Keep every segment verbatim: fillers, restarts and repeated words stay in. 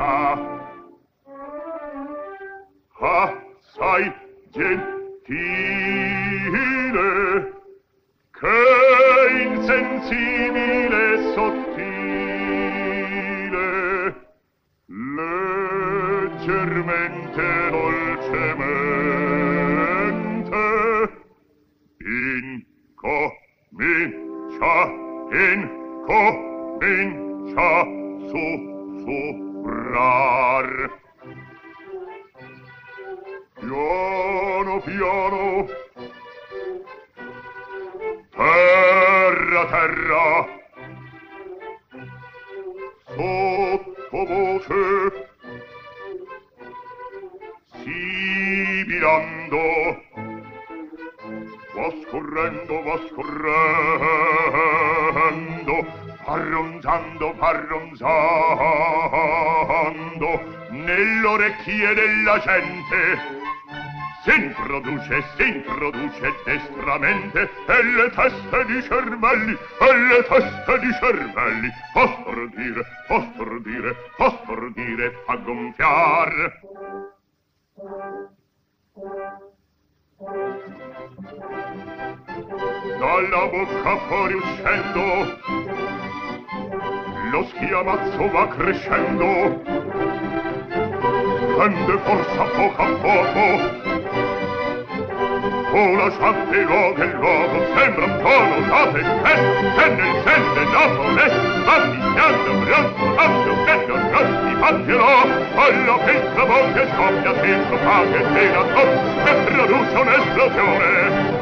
assai gentile, che insensibile e sottile, leggermente, dolcemente, incomincia, incomincia sussurrar. Piano, piano, terra, terra, sottovoce, sibilando, va scorrendo, va scorrendo, va ronzando, va ronzando, nell'orecchie della gente. S'introduce, s'introduce destramente, e le teste di cervelli, e le teste di cervelli, fa stordire, fa stordire, fa stordire, fa gonfiar. Dalla bocca fuori uscendo, lo schiamazzo va crescendo, prende forza poco a poco, o lasciate il luogo, il luogo sembra un po' notate, e nel sente nato onesto, va iniziando briontolando, che non non si fattirà, alla pizza bocca scoppia senza paga e tira top, e produce un'esplosione.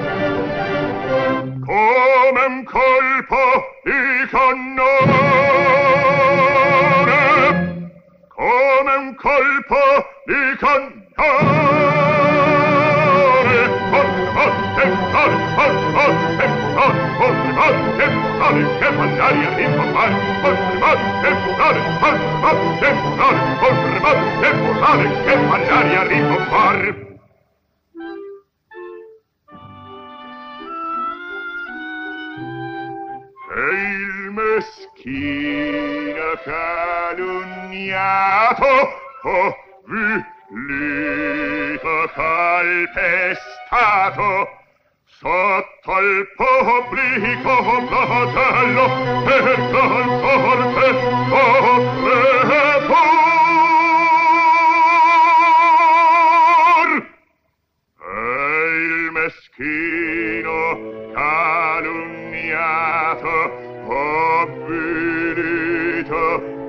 Come un colpo di cannone, come un colpo di cannone, forte, forte, forte, forte, forte, forte, forte, che mandaria rinformare, forte, forte, forte, forte, forte, forte, forte, forte, che mandaria rinformare. E il meschino calunniato, oh, vilito calpestato, sotto il pubblico flagello, per gran forte offre pur. E il meschino calunniato, avvilito,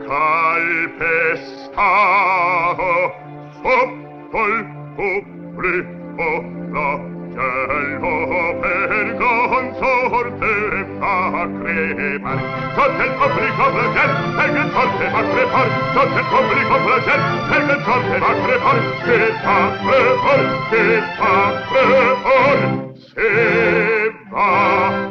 calpestato, sotto il pubblico flagello, per consorte fa crepar, sotto il pubblico flagello, per consorte fa crepar, sotto il pubblico flagello, per consorte fa crepar, che fa crepar, che fa crepar, se va